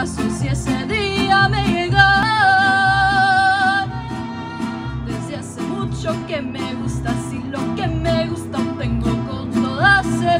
brazos y ese día me llega. Desde hace mucho que me gustas y lo que me gusta tengo con toda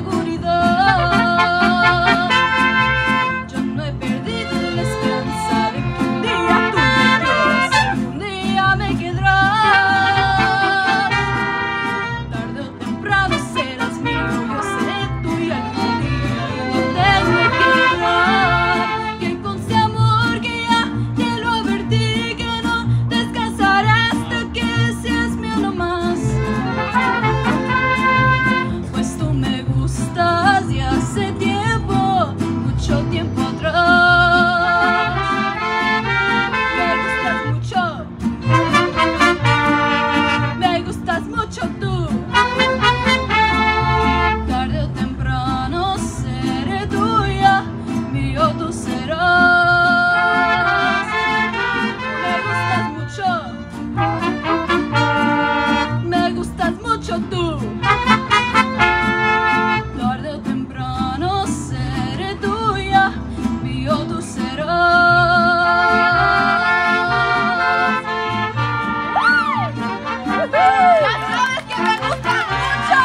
seguridad. Yo no he perdido la esperanza de que un día tú me quieras, algún día me querrás. Tarde o temprano serás mío, yo seré tuya algún día y no tengo que llorar. Que conste amor que ya te lo advertí, que no descansaré hasta que seas mío nomás. Pues tú me gustas de hace tiempo, mucho tiempo atrás. Me gustas mucho, me gustas mucho tú. Tarde o temprano seré tuya, mío tú serás. Me gustas mucho, me gustas mucho tú. Tarde o temprano seré tuya, mío tú serás. ¡Ya sabes que me gustas mucho!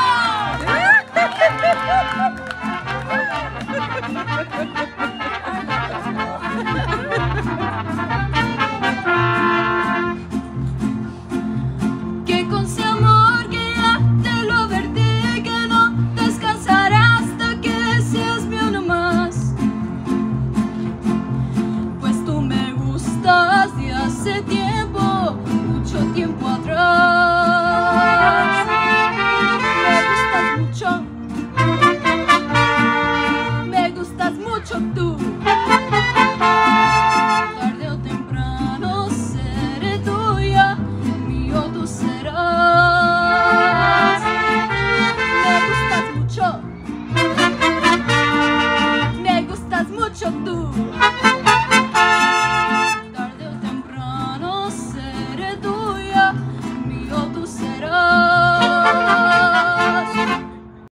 Que conste amor que ya te lo advertí, que no descansaré hasta que seas mío nomás. Pues tú me gustas de hace tiempo, mucho tiempo atrás. Me gustas mucho tú.